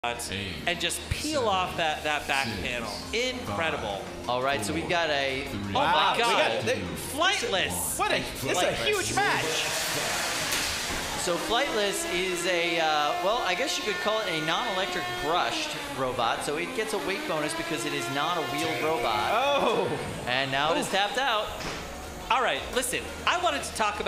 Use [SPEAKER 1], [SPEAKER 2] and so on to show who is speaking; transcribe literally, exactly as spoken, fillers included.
[SPEAKER 1] and just peel off that, that back panel. Incredible.
[SPEAKER 2] All right, so we've got a...
[SPEAKER 1] Oh my God.
[SPEAKER 3] We got,
[SPEAKER 1] Flightless.
[SPEAKER 3] What a, this is a huge match.
[SPEAKER 2] So Flightless is a, uh, well, I guess you could call it a non-electric brushed robot. So it gets a weight bonus because it is not a wheeled robot.
[SPEAKER 3] Oh.
[SPEAKER 2] And now it is tapped out.
[SPEAKER 1] All right, listen, I wanted to talk about